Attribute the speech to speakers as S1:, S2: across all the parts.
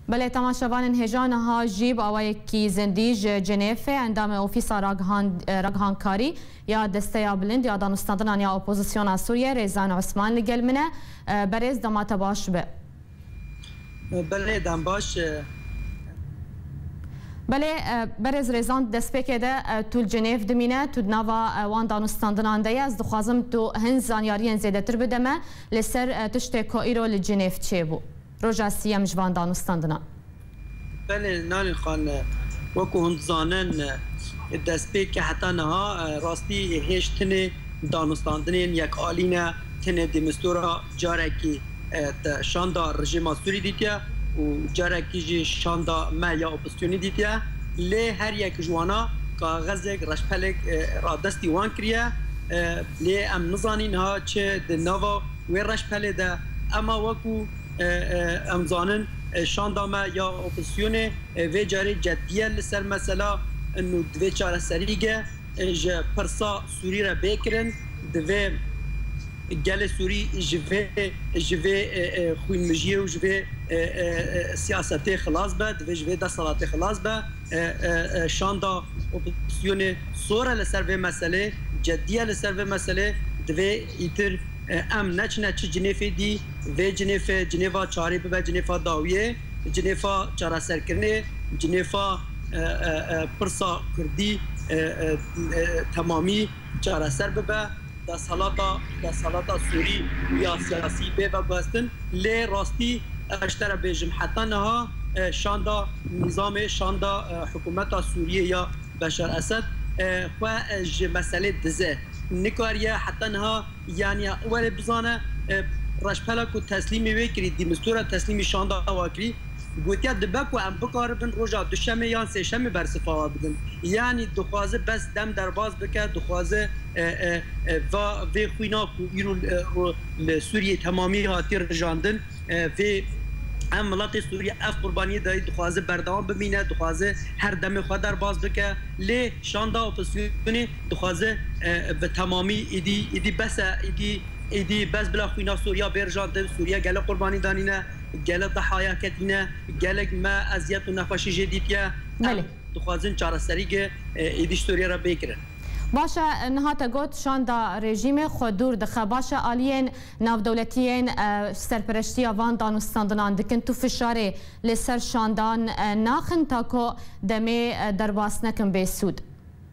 S1: بله تماشاوان هجان ها جیب آوای کی زندیج جنیفه اندام اوفیسا راگهانکاری یا دسته بلند یا دانستاندن یا اپوزیسیون سوریه ریزان عثمان لگل منه برز دمات باش به
S2: بله دم باش
S1: بله برز ریزان دست بکده تو جنیف دمینه تو نوا وان دانستاندن ده از دخوازم تو هن زانیاری زیاده تر بدمه لسر تشته کو ایرو لجنیف چه بو روژا سیم جوان دانستاندنا
S2: بله نال خان وکو هند زانن دست به که حتی نها راستی هشتن دانستاندنین یک آلینه تنه دیمستورا جارکی شاندا رژیم سوری دیتیا و جارکی جی شاندا ما یا اپوزیسیونی دیتیا لی هر یک جوانا کاغذک رشپلک را دستی وان کریه لی ام نزانین ها چه دنوا و رشپله ده اما وکو امزانن شاندامه یا اپوزیسیون و جاری جدیه لسر مثلا انو دوی چاره سریگه جه پرسا سوری را بکرن دوی گل سوری جوه خوین مجیه و جوه سیاستی خلاص به دوی جوه دستالاتی خلاص به شاندا اپوزیسیون سوره لسر و مسئله جدیه لسر و مسئله دوی ایتر ام نچ جنیفه دی و جنیفا چاری به جنیفا داویه جنیفا چاره سرکرنه جنیفا پرسا کردی تمامی چاره سر به دا سالاتا سوری یا سیاسی به و باستن لی راستی اشتر بیجم حتی نها شاندا نظام شاندا حکومت سوریه یا بشار اسد و مسئله دزه نکاریه حتی نها یعنی اول بزانه رشپلا کو تسلیمی وکری دیمستورا تسلیمی شاندا واکری گوتیا دبکو ام بکاربن روزا دوشنبه یا سه‌شنبه برسفا بدن یعنی دخوازه بس دم درباز بکه دخوازه و خوینا کو ایرو سوریه تمامی هاتی رجاندن و ام ملت سوریه اف قربانی دای دخوازه بردوام بمینه دخوازه هر دم خود درباز بکه لی شاندا اپوزیسیون دخوازه به تمامی ایدی بس بلا خوینا سوریا برجاندن سوریا گله قربانی دانینه گله ضحایا کتینه گله ما اذیت و نخوشی جدیدیه دخوازن چاره سریگه ایدی سوریا را بکرن
S1: باشه نهات گوت شاندا رژیم خود دور دخه باشه آلین ناو دولتیین سرپرشتی وان دانستاندنان دکن تو فشاره لسر شاندان ناخن تاکو دمی درباس نکن به سود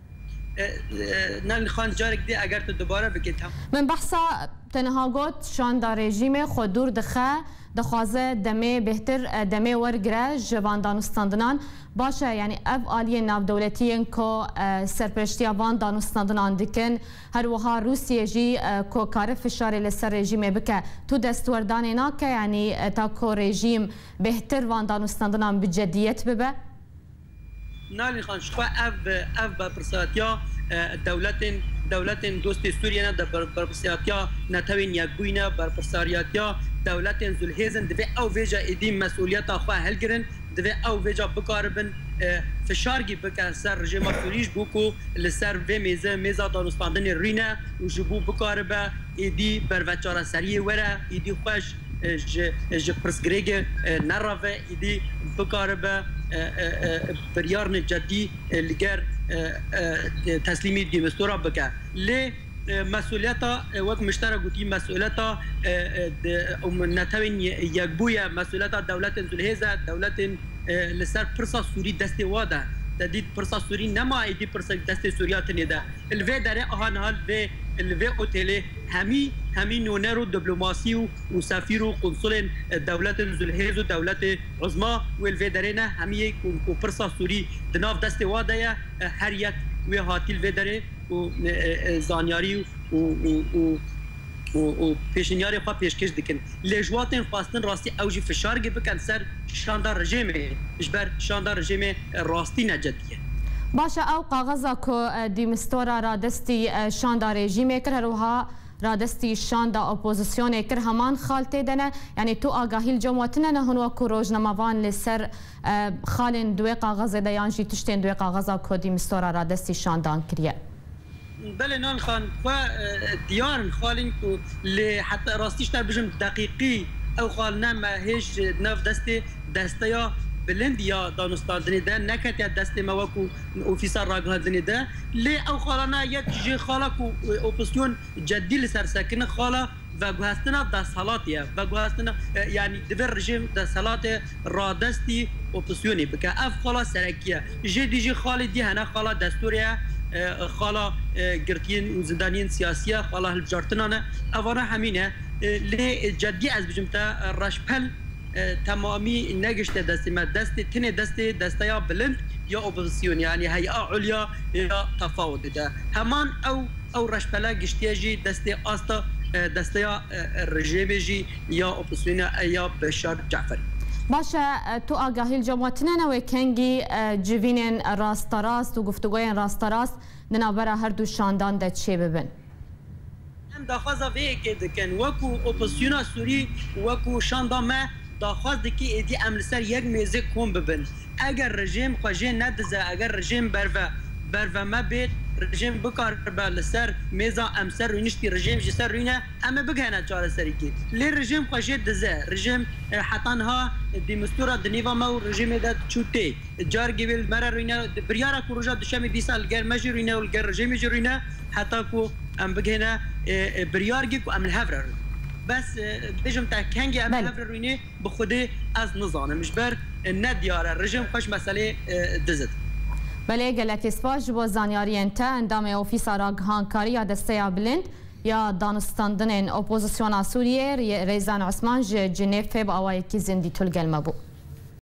S2: نال خان جارک دی اگر تو دوباره بگیتم
S1: من بحثا تنها گوت شاندا رژیم خود دور دخه دخوازه دمه بهتر دمه ورگره جوان دانستاندنان باشه یعنی اف آلیه ناو دولتیین که سرپرشتی وان دانستاندنان دکن هر وها روسیه جی که کار فشاری لسر رژیم بکه تو دستوردانی ناکه یعنی تا که رژیم بهتر وان دانستاندنان بجدیت ببه
S2: نالی خان شخوا اف بپرساتیا دولت دوست سوریه نه بپرساتیا نتوین یک بوینه بپرساتیا دولت زلهزن دوی او ویجا ایدیم مسئولیت آخوا هلگرن دوی او ویجا بکاربن فشارگی بکر سر رژیم سوریش بوکو لسر و میزا دانستاندن رینه و جبو بکاربه ایدی بروچاره سریه وره ایدی خوش پرسگریگ نرافه ایدی بکاربه بریارن جدی لگر تسلیمی دیمستورا بکه لی مسئولیتا وقت مشترک گویی مسئولیتا نتوین یک بویا مسئولیتا دولت زلهزه دولت لسر پرسا سوری دستی واده تدید پرسا سوری نما ایدی پرسا دستی سوریات نیده الوی داره آهان حال و الوی اوتیله همی نونر و دیپلماسی و سفیر و قنصل دولت زلهز و دولت عظما و الوی داره نه همی کو پرسا سوری دناف دستی واده هر یک و هاتیل و داره و زانیاری و پیشنیاری خواه پیشکش دکن لجواتین خواستن راستی اوجی فشارگی بکن سر شاندار رژیمه اجبر شاندار رژیمه راستی نجدیه
S1: باشه او قاغذا که دیمستورا را دستی شاندار رژیمه کر هروها را دستی شاندا اپوزیسیونه کر همان خالته دنه یعنی تو آگاهی جمعتنا نهنوا که روزنامه‌وان لسر خالن دوی قاغذ دیانجی تشتین دوی قاغذا که دیمستورا را دستی شاندان کریه
S2: بله نان خان و دیار خالین کو ل حتی راستیش تر بجم دقیقی او خال نم هیچ نف دسته یا بلند یا دانستاندنی ده نکت یا دست ما وکو اوفیسر راگهاندنی ده لی او خالانا یک جی خالا کو اپوزیسیون جدی لسر سکن خالا و گوهستنا دا سالاتیه و گوهستنا یعنی دور رژیم دا سالات رادستی اپوزیسیونی بکه اف خالا سرکیه جی خالی دی هنه خالا دستوریه خالا گرتین زندانین سیاسیه خالا هلبجارتنانه اوانه همینه لی جدی از بجمتا رشپل تمامی نگشت دستی ما دستی تنه دستیا بلند یا اپوزیسیون یعنی هیئه علیا یا تفاوض ده همان او رشپلا گشتیجی دستی آستا دستیا رژیم جی یا اپوزیسیون یا بشار جعفری
S1: باشه تو آگاهی الجماعتنا نوی کنگی جوینن راست و گفتگوین راست ننابرا هر دو شاندان ده چه ببن
S2: هم داخوازا وی که دکن وکو اپوزیسیون سوری وکو شاندان ما داخواست دکی ایدی عمل سر یک میزه کن ببن اگر رژیم خواجه ندزه اگر رژیم برو ما بید رژیم بکار بر سر میزا امسر روینشتی رژیم جسر روینه اما بگهنه چاره سری که لی رژیم خواجه دزه رژیم حتانها دیمستورا دنیوا ما و رژیم داد چوته جار گیویل مرا روینه بریارا کروجا دشمی 20 سال گر مجی روینه و گر رژیم جی روینه حتی کو ام بگهنه بریارگی کو امل هفره بس بجم تا کنگی ام هفره روینه بخوده از نظانمش بر ندیاره رژیم خوش مسئله دزد
S1: بله گلک سپاس با زانیاری انت اندام اوفیس راگهانکاری یا دسته بلند یا دانستاندن اپوزیسیون سوریه ریزان عثمان جنیف با اوایی که زندی تلگل مبو